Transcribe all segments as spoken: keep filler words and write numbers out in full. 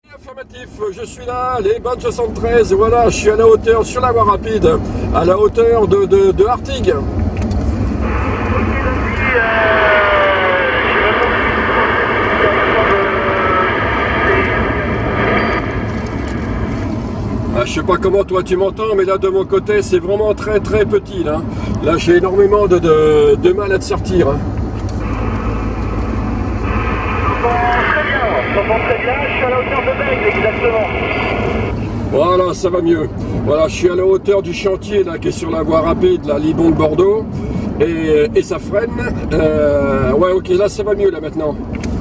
Affirmatif, je suis là, les bonnes soixante-treize, voilà, je suis à la hauteur, sur la voie rapide, à la hauteur de, de, de Artigues. Ah, je sais pas comment toi tu m'entends, mais là de mon côté c'est vraiment très très petit là. Là j'ai énormément de, de, de mal à te sortir. Hein. Très bien, je t'entends très bien, je suis à la hauteur de Bègle, exactement. Voilà, ça va mieux. Voilà, je suis à la hauteur du chantier là, qui est sur la voie rapide, la Libon-Bordeaux, et, et ça freine. Euh, ouais, ok, là ça va mieux là maintenant.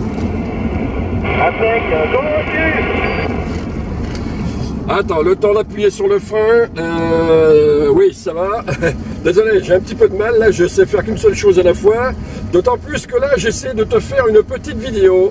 Impec, comment vas-tu? Attends, le temps d'appuyer sur le frein. Euh, oui, ça va. Désolé, j'ai un petit peu de mal. Là, je sais faire qu'une seule chose à la fois. D'autant plus que là, j'essaie de te faire une petite vidéo.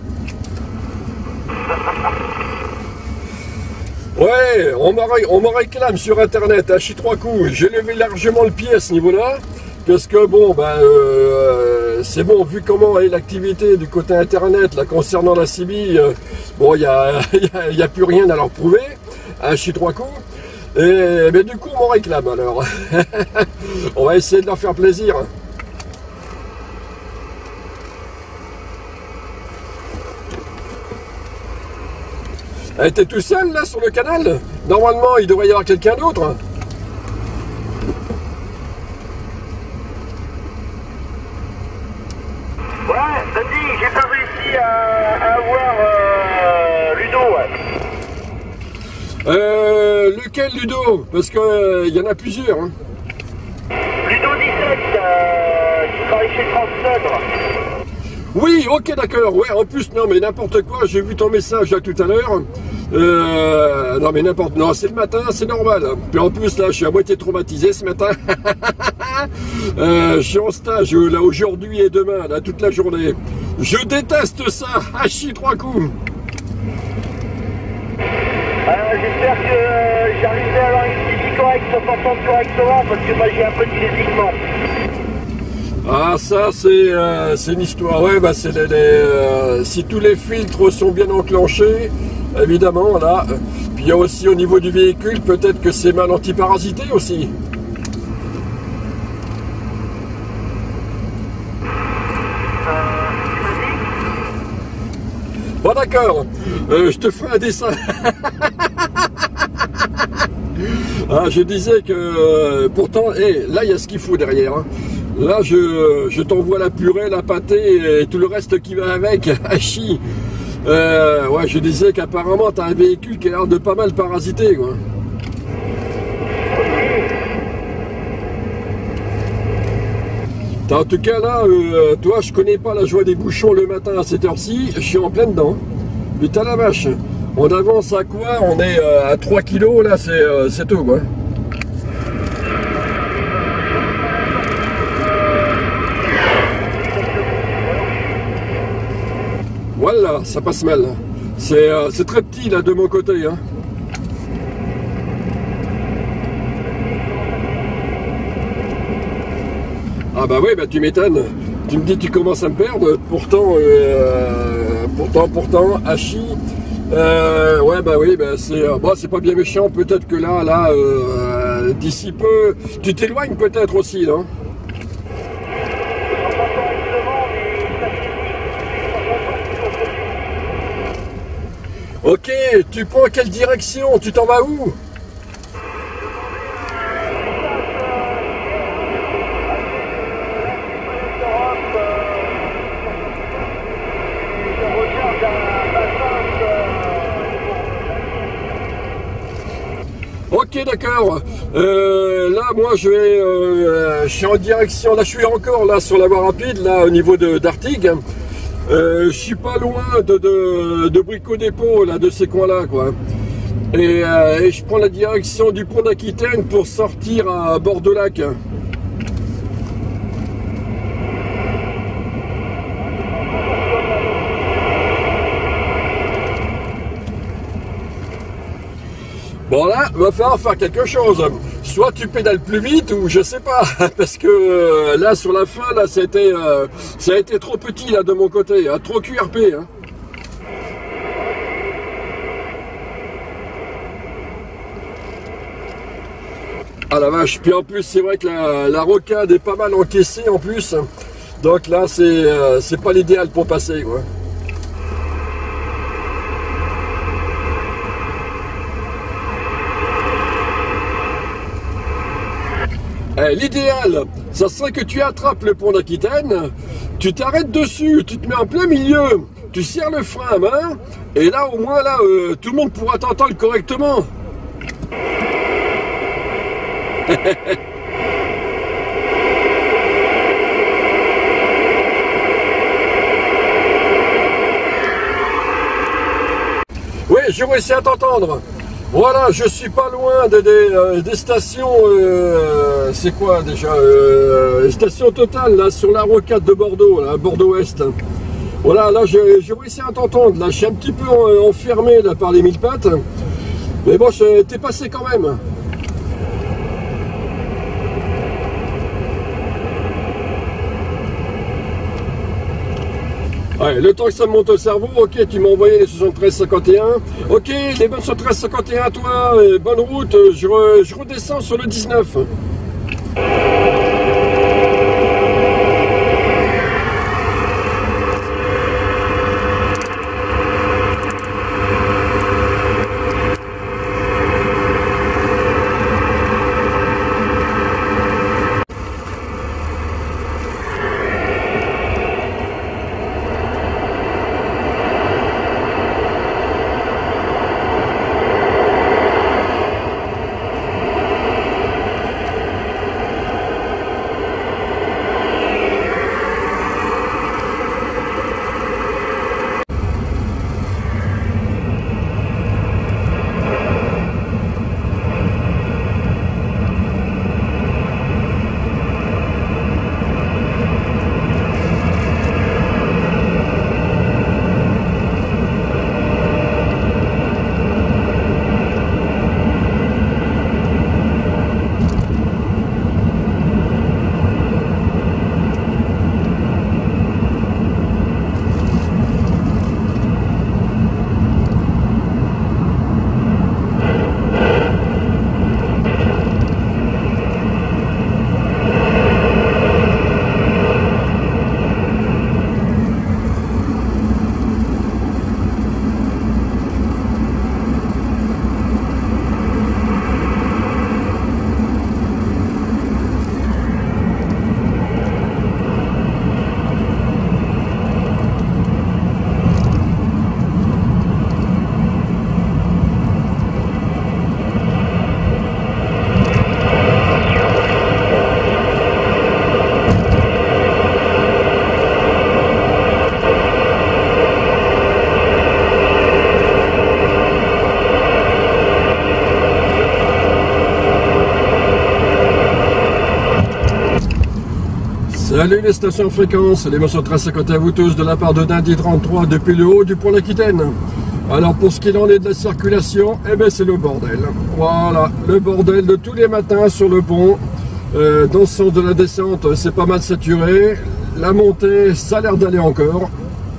Ouais, on me réclame sur internet à chi trois coups. J'ai levé largement le pied à ce niveau-là. Parce que bon, ben, euh, c'est bon, vu comment est l'activité du côté internet là, concernant la C B I, euh, bon, il n'y a, y a, a plus rien à leur prouver, à chi trois coups. Et mais du coup, on m'en réclame alors. On va essayer de leur faire plaisir. Elle était tout seul là sur le canal. Normalement, il devrait y avoir quelqu'un d'autre. Ouais, t'as dit, j'ai pas réussi à, à avoir euh, Ludo, ouais. Euh, lequel Ludo? Parce qu'il euh, y en a plusieurs. Hein. Ludo dix-sept, euh, qui travaille chez Transnode. Oui, ok, d'accord. Ouais, en plus, non, mais n'importe quoi. J'ai vu ton message là tout à l'heure. Euh, non, mais n'importe. Non, c'est le matin, c'est normal. Puis en plus, là, je suis à moitié traumatisé ce matin. euh, je suis en stage là aujourd'hui et demain, là, toute la journée. Je déteste ça. À chi trois coups. Euh, J'espère que euh, j'arriverai à avoir une suivi correcte, à s'entendre correctement, parce que moi j'ai un peu de physiquement. Ah, ça, c'est euh, une histoire. Ouais, bah, c'est les, les, euh, si tous les filtres sont bien enclenchés, évidemment, là. Puis il y a aussi au niveau du véhicule, peut-être que c'est mal antiparasité aussi. Bon, d'accord. Euh, je te ferai un dessin. Ah, je disais que euh, pourtant, hey, là, il y a ce qu'il faut derrière. Hein. Là, je, je t'envoie la purée, la pâtée et tout le reste qui va avec. Hachi. Euh, ouais, je disais qu'apparemment, tu as un véhicule qui a l'air de pas mal parasiter, quoi. En tout cas, là, euh, toi, je connais pas la joie des bouchons le matin à cette heure-ci. Je suis en plein dedans. Putain la vache. On avance à quoi? On est euh, à trois kilos, là, c'est euh, tout, quoi. Voilà, ça passe mal. C'est euh, très petit, là, de mon côté, hein. Ah bah oui, bah tu m'étonnes. Tu me dis tu commences à me perdre. Pourtant, euh, pourtant, pourtant, Hachi. Euh, ouais bah oui, bah c'est euh, bon, c'est pas bien méchant. Peut-être que là, là, euh, d'ici peu, tu t'éloignes peut-être aussi, non? Ok, tu prends quelle direction? Tu t'en vas où? Ok, d'accord. Euh, là, moi, je vais, euh, je suis en direction. Là, je suis encore là sur la voie rapide, là, au niveau d'Artigues. Euh, je suis pas loin de, de, de Brico-Dépôt, là, de ces coins-là, quoi. Et, euh, et je prends la direction du pont d'Aquitaine pour sortir à Bord-de-Lac. Bon là, il va falloir faire quelque chose. Soit tu pédales plus vite ou je sais pas. Parce que euh, là sur la fin, là ça a été, euh, ça a été trop petit là de mon côté, hein, trop Q R P. Hein. Ah la vache, puis en plus c'est vrai que la, la rocade est pas mal encaissée en plus. Donc là c'est euh, c'est pas l'idéal pour passer quoi. Eh, l'idéal, ça serait que tu attrapes le pont d'Aquitaine, tu t'arrêtes dessus, tu te mets en plein milieu, tu serres le frein à main, et là au moins là euh, tout le monde pourra t'entendre correctement. Oui, j'ai réussi à t'entendre. Voilà, je suis pas loin de, des, euh, des stations, euh, c'est quoi déjà, euh, station Total, là, sur la rocade de Bordeaux, là, Bordeaux-Ouest. Voilà, là, j'ai réussi à t'entendre. Là, je suis un petit peu enfermé là, par les mille pattes. Mais bon, t'es passé quand même. Ouais, le temps que ça me monte au cerveau, ok, tu m'as envoyé les soixante-treize cinquante et un. Ok, les bonnes soixante-treize cinquante et un à toi, et bonne route, je, re, je redescends sur le dix-neuf. Salut les stations fréquences, les morceaux de cinquante à vous tous de la part de Dindy trente-trois depuis le haut du pont d'Aquitaine. Alors pour ce qu'il en est de la circulation, eh ben c'est le bordel. Voilà, le bordel de tous les matins sur le pont. Euh, dans le sens de la descente, c'est pas mal saturé. La montée, ça a l'air d'aller encore.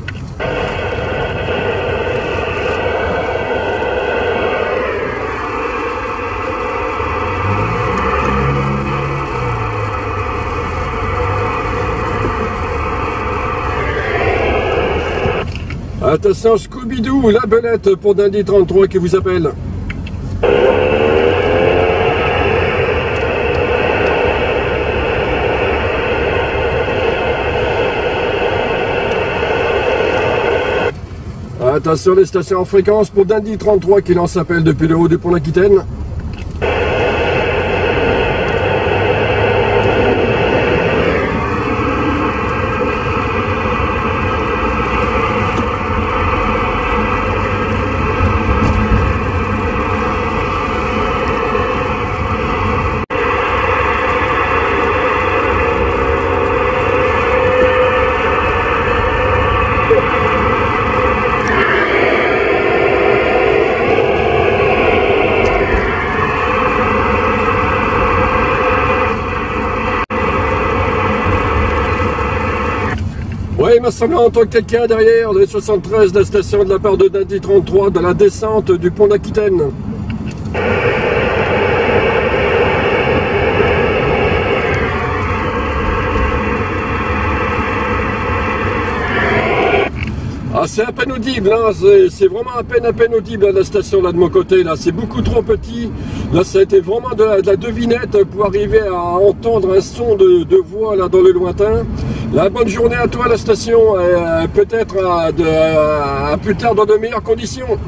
Attention, Scooby-Doo, la belette pour Dindy trente-trois qui vous appelle. Attention, les stations en fréquence pour Dindy trente-trois qui lance appel depuis le haut du pont d'Aquitaine. Oui, il m'a semblé entendre quelqu'un derrière de soixante-treize de la station de la part de Dindy trente-trois de la descente du pont d'Aquitaine. Ah, c'est à peine audible, hein. C'est vraiment à peine à peine audible à la station là de mon côté, là c'est beaucoup trop petit. Là ça a été vraiment de la, de la devinette pour arriver à entendre un son de, de voix là dans le lointain. La bonne journée à toi la station, euh, peut-être à, à, à plus tard dans de meilleures conditions.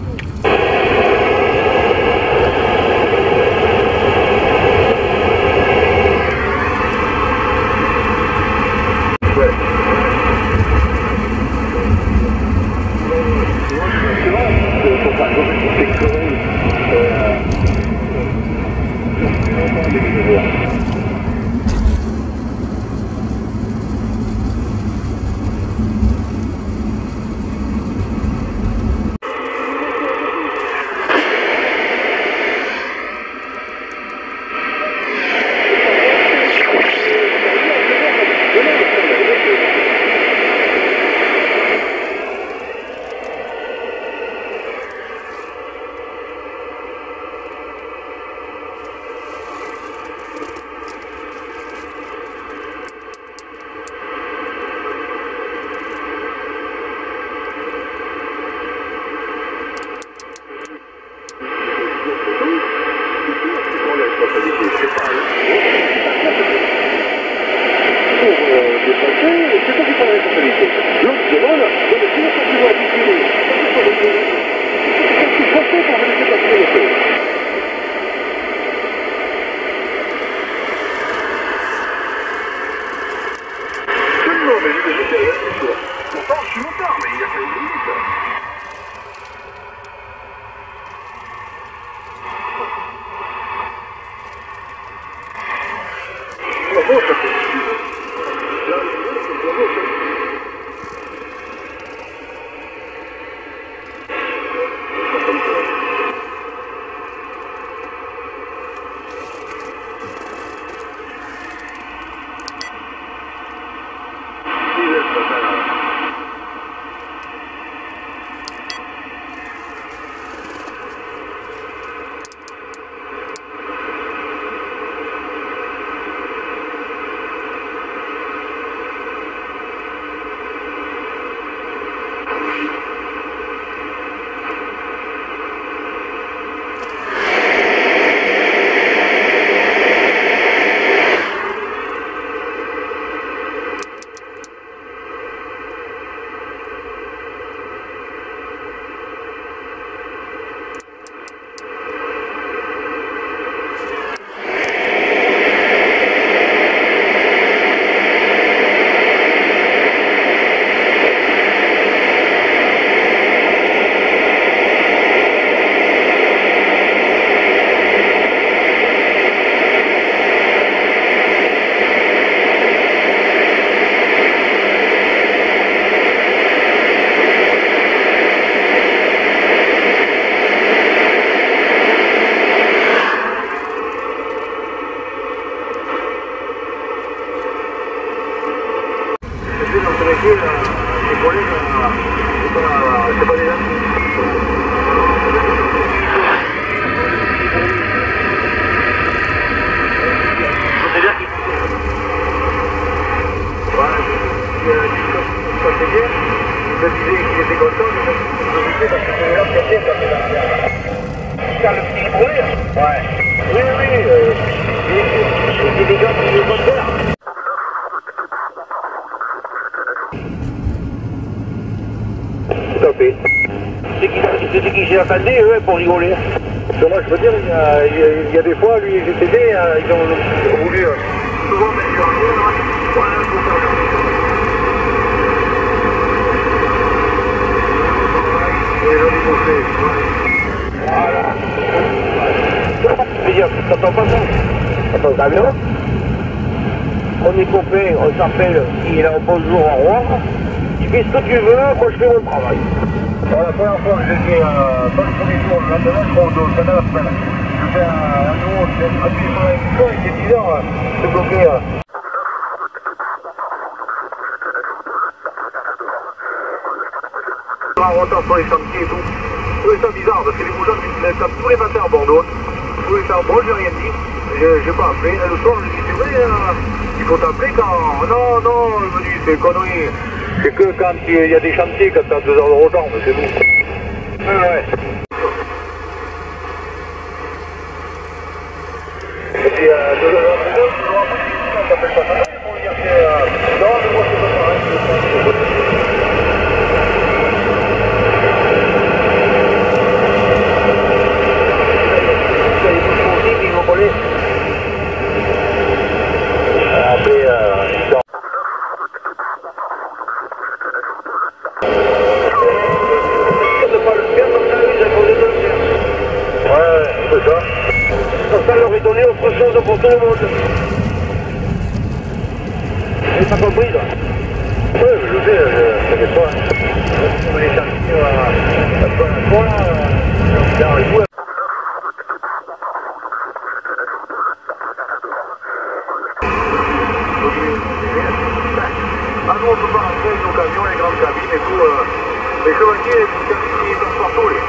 C'est qui j'ai attendu, eux, pour rigoler. Moi, je veux dire, il y a, il y a, il y a des fois, lui et G T D, ils ont voulu souvent mettre du arrière, voilà, pour faire et là, ils ont fait. Voilà. Je veux dire, t'entends pas ça? Attends, t'as bien? On est copains, on s'appelle, il est là au bonjour, au revoir. Tu fais ce que tu veux, moi je fais mon travail. Alors, la première fois que j'étais euh, dans le premier jour, le lendemain, je prends au dos, c'est la semaine. Je fais un nouveau, je fais appuyer sur la émission, il était dix heures, c'est bloqué. Euh. En retard sur les chantiers et tout. Je trouvais ça bizarre parce que les boulons, ils les tapent tous les matins à Bordeaux. Je trouvais ça bon, j'ai rien dit. J'ai pas appelé. Et le soir, je me dis, c'est vrai, euh, il faut t'appeler quand. Non, non, il me dit, c'est connerie. C'est que quand il y a des chantiers, quand t'as deux heures de retard, mais c'est bon. Ah ouais. Et puis, euh, deux heures de retard, on t'appelle pas ça. Pour dire que, euh, non, mais moi, c'est pas pareil. Ils vont voler. Après, euh, ils sont... Ouais, c'est ça. Comme ça, leur est donné autre chose pour tout le monde. Et t'as compris, là? Oui, je sais, je sais pas. On va les chercher à la fois, dans le bois. Ah non, on peut pas rentrer avec nos camions, les grandes cabines et tout. Euh, les chevaliers, les petites cabines, ils passent partout, les.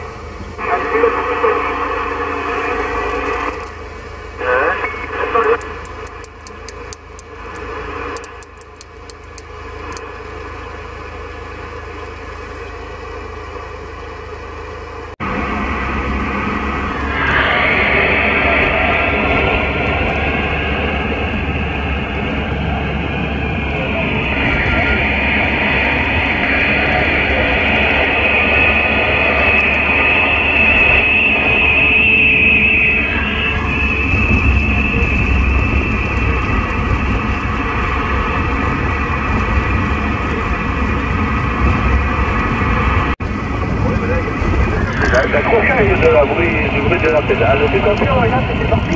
L'accrochage de la bruit, du bruit de la pédale, c'est comme ça, regarde, c'est parti.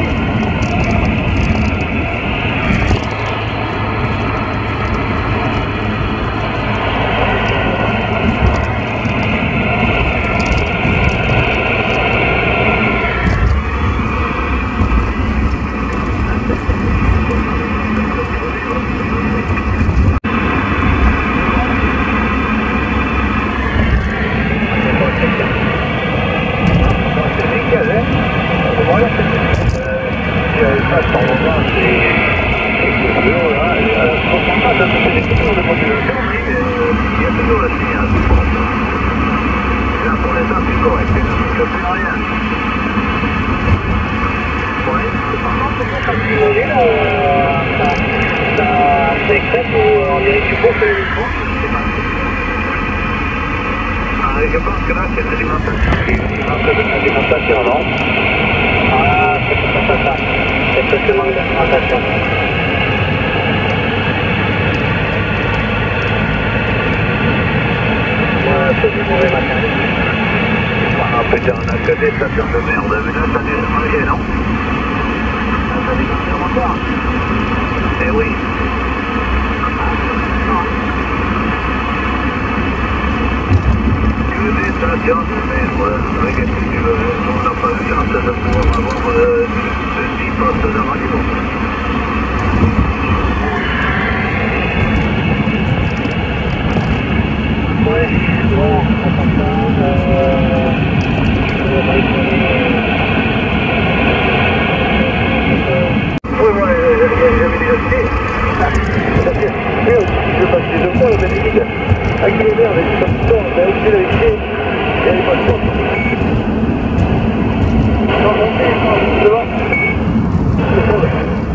Je pense que là c'est l'alimentation. L'alimentation, non? Ah, c'est peut-être ça. C'est peut-être le manque d'alimentation. Ouais, c'est du mauvais matériel. Ah putain, on a que des stations de merde, mais là ça n'est pas manger, non? Là ça dégonfle le moteur. Eh oui. Des stations de merde, regarde si tu veux, on n'a pas eu chance de pouvoir avoir euh, dix postes de radio. Ouais, bon, on s'entend, euh, on va oui, moi, j'avais déjà cité. Je passe les deux fois la Belgique. Avec les verres, avec les habitants, on a aussi la cité. Il y a les passeports. Non, non, c'est devant. C'est bon.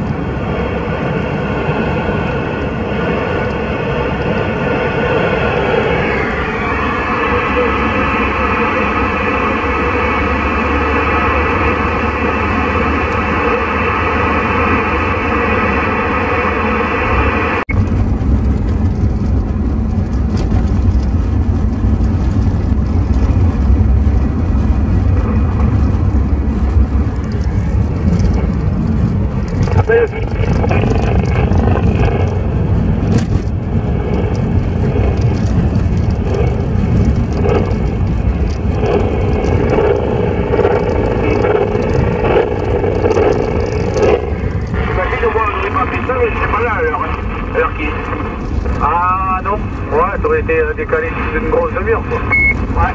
Ah non, ouais, t'aurais été décalé d'une grosse demi-heure quoi. Ouais.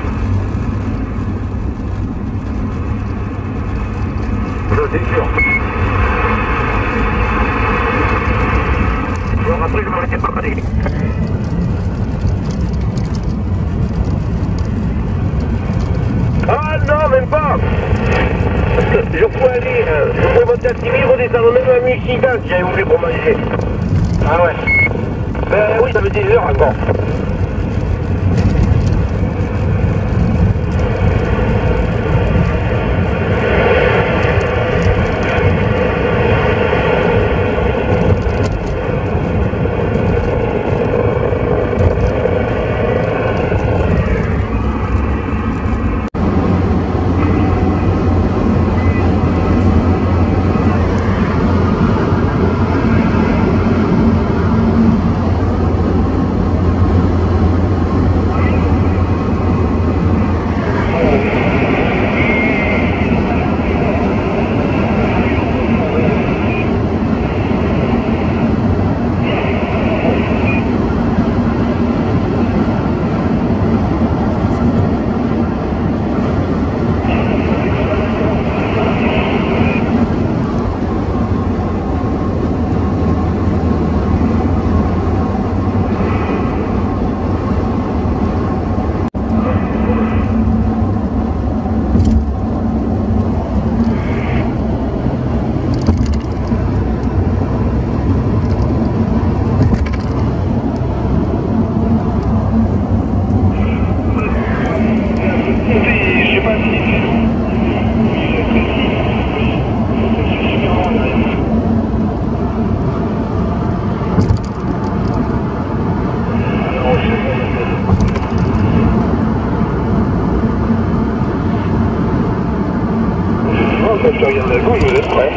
Ça c'est sûr. Alors après je m'en étais pas fatigué. même pas. Parce que je pouvais aller, euh, je pouvais monter à six mille, redescendre même à mille six cents si j'avais voulu pour manger. Ah ouais. Ben oui, ça fait des heures encore. Je regarde la gauche, vous êtes prêts?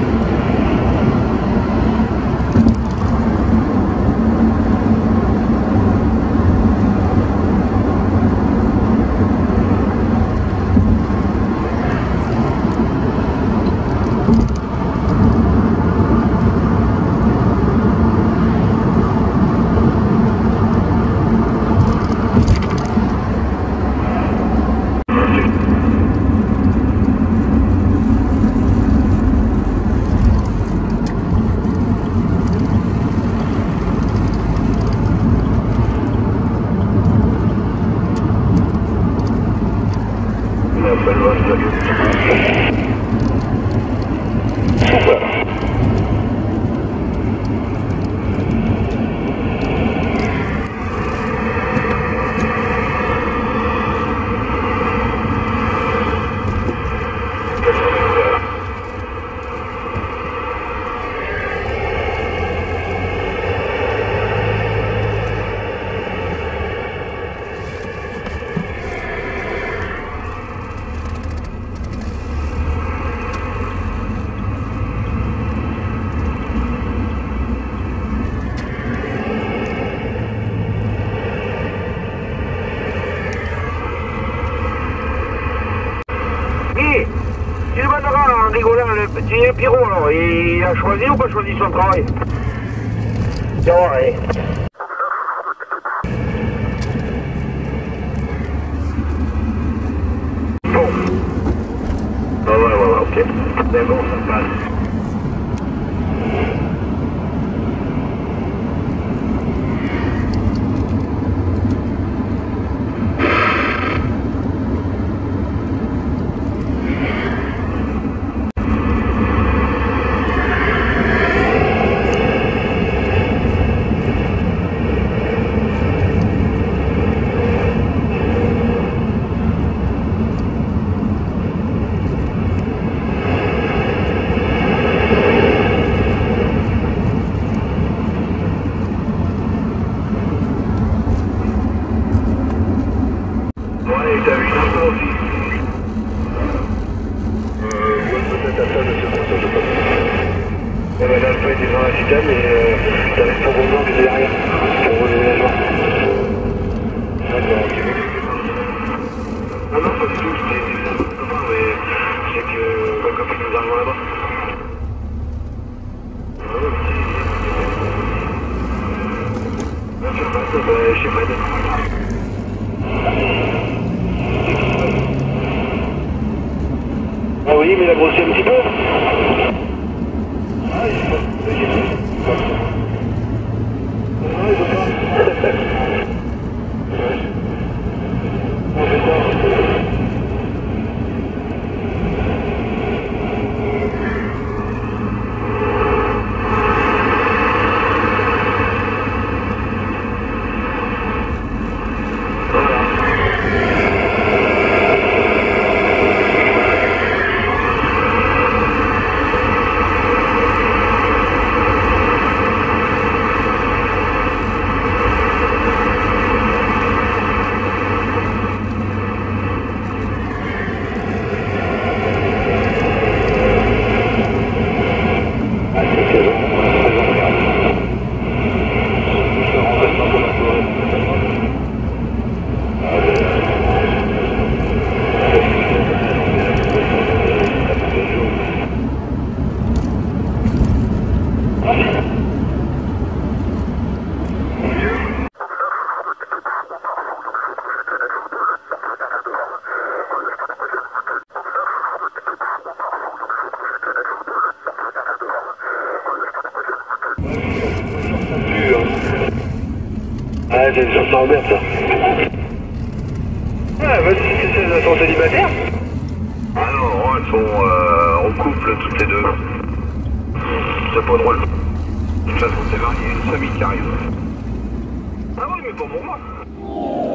Le petit Pierrot, alors, il a choisi ou pas choisi son travail? Tiens, ouais. Bon. Ah ouais, ouais, ouais, ok. C'est bon, ça passe. Mais euh, ça reste pour revoir que derrière, pour relever la joie. D'accord, ok. Non, non, pas du tout, c'était un peu copain, mais c'est que ma copine nous arrivons là-bas. Ah, ça va, ça va, chez Fred. Ah oui, mais il a grossi un petit peu. Ah, il faut... Non, il veut pas. Ouais. On fait ça. ça m'emmerde ça. Ah, vas-y, c'est ton célibataire? Ah non, non, elles sont euh, en couple toutes les deux. C'est pas drôle. De toute façon, c'est varié, une famille qui arrive. Ah oui, mais pas pour moi.